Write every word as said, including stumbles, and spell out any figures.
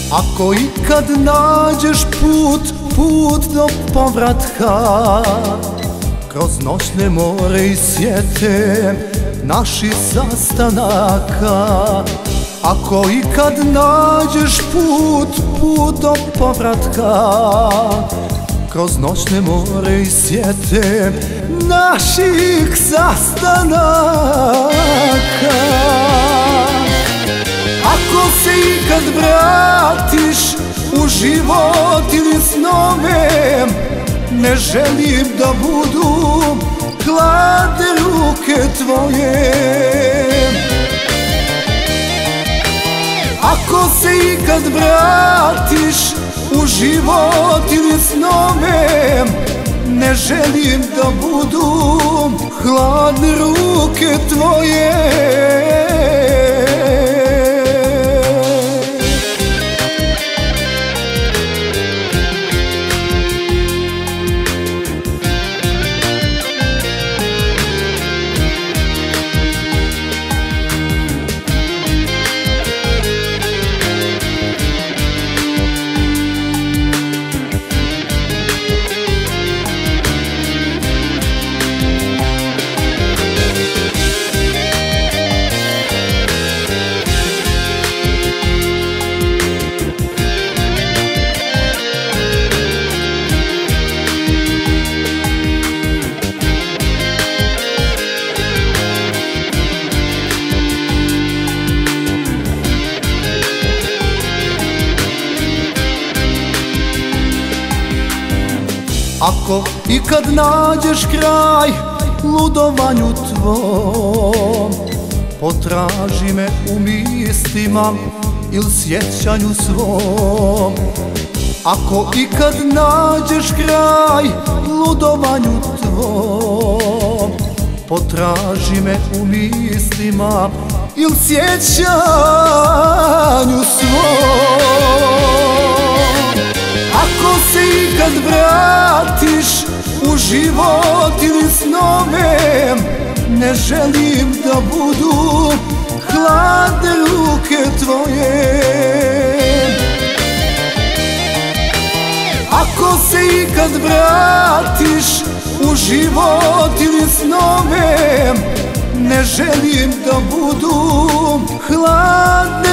Ako ikad nađeš put, put do povratka, kroz noćne more i sjete naših sastanaka. Ako ikad nađeš put, put do povratka, kroz noćne more i sjete naših sastanaka. Ako se ikad vratiš u život ili snove, ne želim da budu hladne ruke tvoje. Ako se ikad vratiš u život ili snove, ne želim da budu hladne ruke tvoje. Ako ikad nađeš kraj ludovanju tvom, potraži me u mislima ili sjećanju svom. Ako ikad nađeš kraj ludovanju tvom, potraži me u mislima ili sjećanju svom. Ako se ikad vratiš u život ili snove, ne želim da budu hladne ruke tvoje. Ako se ikad vratiš u život ili snove, ne želim da budu hladne